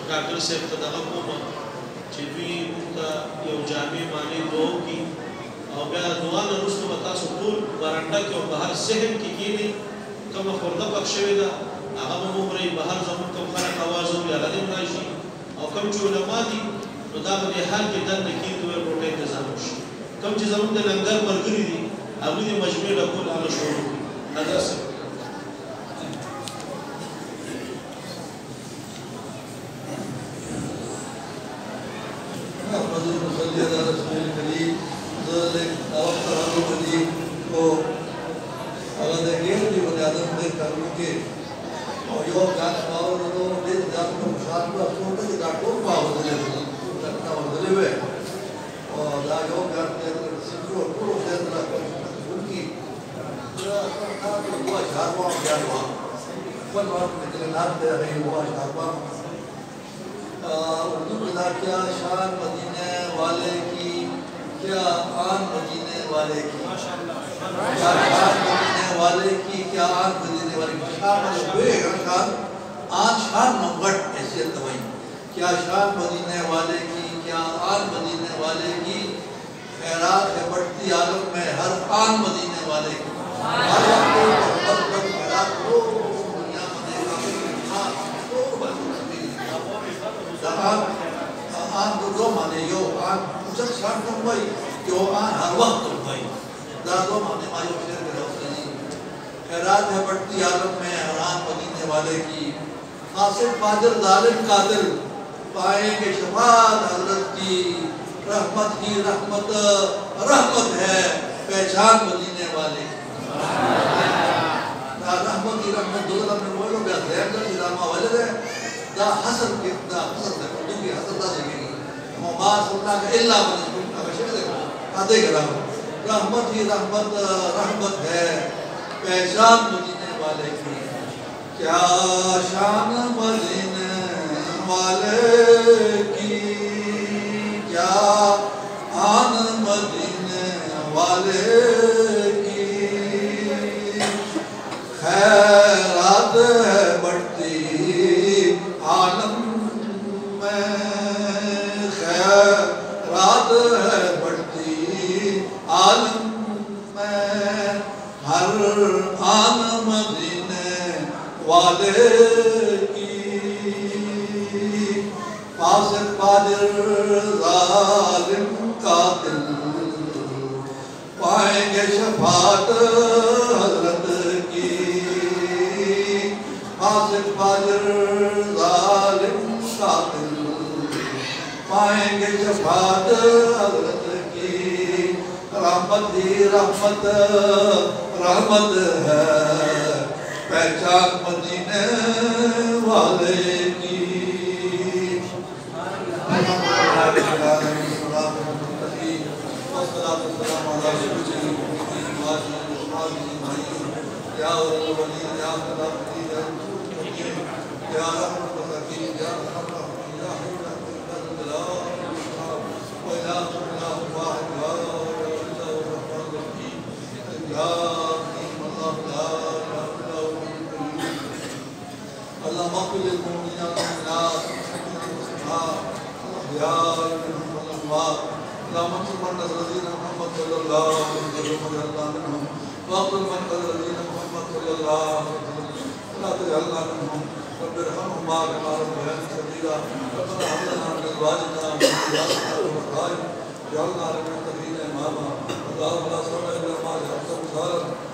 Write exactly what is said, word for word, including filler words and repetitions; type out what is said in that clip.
کاکل صاحب ته دغه کومه چې دوی موږ ته یو جامع معنی دعا وکړي او بیا دعا نه وروسته به تاسو ټول برنډه کې او بهر صحن کې کښېنئ کومه خورده پک شوې ده هغه به وګورئ بهر زموږ کوم خلک اواز اوري هغه دې راشي او کوم چې علما دي نو دا به دې حال کې دنده کښېږدي ویل روټۍ انتظام وشي کوم چې زموږ د لنګر ملګري دي هغوی دې مجموعې ډکول هغه شروع کړي حضرت صاحب کیا شان مدینے والے کی کیا آن مدینے والے کی کیا شان مدینے والے کی کیا آن مدینے والے کی شان بے شان آن شان نمبر حیثیت دوائی کیا شان مدینے والے کی کیا آن مدینے والے کی خیرات ہے بڑھتی عالم میں ہر آن مدینے والے کی ہر وقت محبت پر خیرات ہو دنیا مدینے والے آن دو دو مانے یو آن اچھت شان تم بھائی یو آن ہر وقت تم بھائی دا دو مانے مایو شیر کے روز نہیں خیرات ہے بڑھتی عالم میں حران مدینے والے کی حاصل فاجر ظالم قادر پائیں گے شفاعت حضرت کی رحمت کی رحمت رحمت ہے پہچان مدینے والے دا رحمت کی رحمت دو دلم میں موئلو بیا خیر کر جرامہ والد ہے دا حسن کی دا حسن ہے اردو کی حسن دا سے گئی وما صلناک الا ونجبن اگر شکر دیکھو آدھے گرام رحمت ہی رحمت رحمت ہے پہچان مدینے والے کی کیا شان مدینے والے کی کیا آن مدینے والے کی خیرات ہے بڑھتی عالم میں خیرات ہے بڑھتی عالم میں ہر آن مدینے والے کی فاسق فاجر ظالم قاتل پائیں گے شفاعت حضرت کی فاسق فاجر ظالم قاتل پائیں گے شفاعت حضرت کی رحمت ہی رحمت رحمت ہے پہچان مدینے والے کی یا اولولی یا خلافی یا رحمت الرحیم یا رحمت الرحیم یا حضرت اللہ وَإِلَىٰ اللَّهُ وَاحِدُ وَإِلَىٰ الرَّحْمَنِ الرَّحِيمِ یا رحیم اللہ لا الہ الا هو اللہ مغفر للمؤمنین والمؤمنات یا رحم الاموات اللهم انصر من نصر دين محمد صلى الله عليه وسلم واجعلنا منهم واقتل من قتل دين محمد صلى الله عليه وسلم ولا تجعلنا منهم رب ارحمهما كما ربياني صغيرا ربنا هب لنا من ازواجنا وذرياتنا قرة اعين واجعلنا للمتقين اماما اللهم لا صبر الا ما جعلته صالحا